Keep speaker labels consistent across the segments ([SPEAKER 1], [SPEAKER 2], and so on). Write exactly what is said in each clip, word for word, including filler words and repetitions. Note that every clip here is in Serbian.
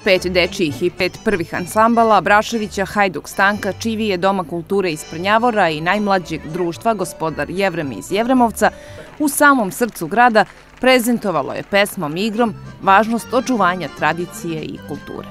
[SPEAKER 1] Pet dečijih i pet prvih ansambala Braševića, Hajduk Stanka, Čivije, Doma kulture iz Prnjavora i najmlađeg društva Gospodar Jevrem iz Jevremovca u samom srcu grada prezentovalo je pesmom i igrom važnost očuvanja tradicije i kulture.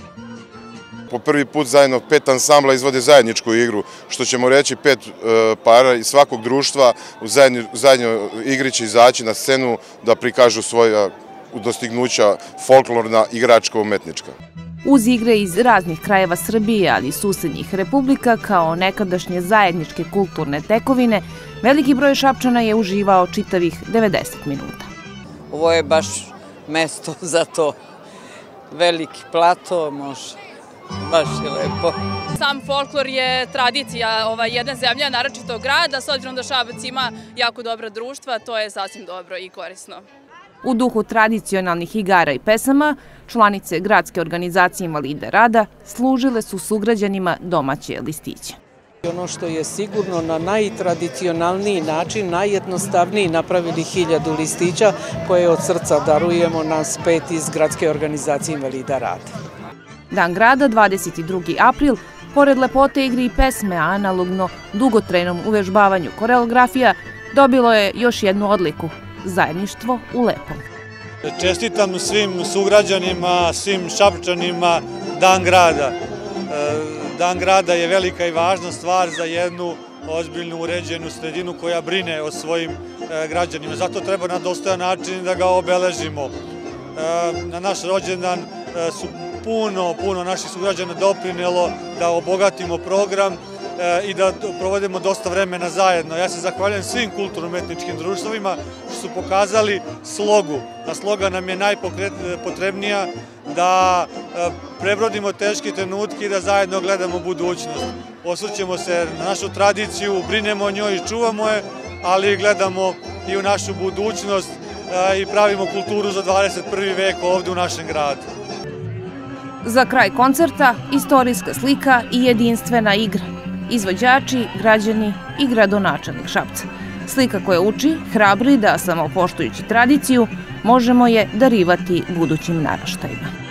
[SPEAKER 2] Po prvi put zajedno pet ansambla izvode zajedničku igru, što ćemo reći pet para iz svakog društva u zajednjoj igri će izaći na scenu da prikažu svoja dostignuća folklorna, igračka, umetnička.
[SPEAKER 1] Uz igre iz raznih krajeva Srbije, ali i susednjih republika, kao nekadašnje zajedničke kulturne tekovine, veliki broj Šapčana je uživao čitavih devedeset minuta.
[SPEAKER 3] Ovo je baš mesto za to. Veliki plato, može. Baš je lepo.
[SPEAKER 4] Sam folklor je tradicija jedne zemlje, naročito grada, s obzirom da Šabac ima jako dobra društva, to je sasvim dobro i korisno.
[SPEAKER 1] U duhu tradicionalnih igara i pesama, članice Gradske organizacije invalida rada služile su sugrađanima domaće listiće.
[SPEAKER 3] Ono što je sigurno na najtradicionalniji način, najjednostavniji napravili hiljadu listića koje od srca darujemo nas pet iz Gradske organizacije invalida rada.
[SPEAKER 1] Dan grada, dvadeset drugi april, pored lepote igre i pesme, a analogno dugotrajnom uvežbavanju koreografija, dobilo je još jednu odliku – zajedništvo u lepom.
[SPEAKER 5] Čestitam svim sugrađanima, svim Šapčanima Dan grada. Dan grada je velika i važna stvar za jednu ozbiljnu uređenu sredinu koja brine o svojim građanima. Zato treba na dostojan način da ga obeležimo. Na naš rođendan su puno, puno naših sugrađana doprinelo da obogatimo program i da provodimo dosta vremena zajedno. Ja se zahvaljujem svim kulturno-umetničkim društvima što su pokazali slogu. A sloga nam je najpotrebnija da prebrodimo teške trenutke i da zajedno gledamo budućnost. Osvrćemo se na našu tradiciju, brinemo o njoj i čuvamo je, ali gledamo i u našu budućnost i pravimo kulturu za dvadeset prvi vek ovde u našem gradu.
[SPEAKER 1] Za kraj koncerta istorijska slika i jedinstvena igra. Izvođači, građani i gradonačelnik Šapca. Slika koja uči, hrabri da samopoštujući tradiciju možemo je darivati budućim naraštajima.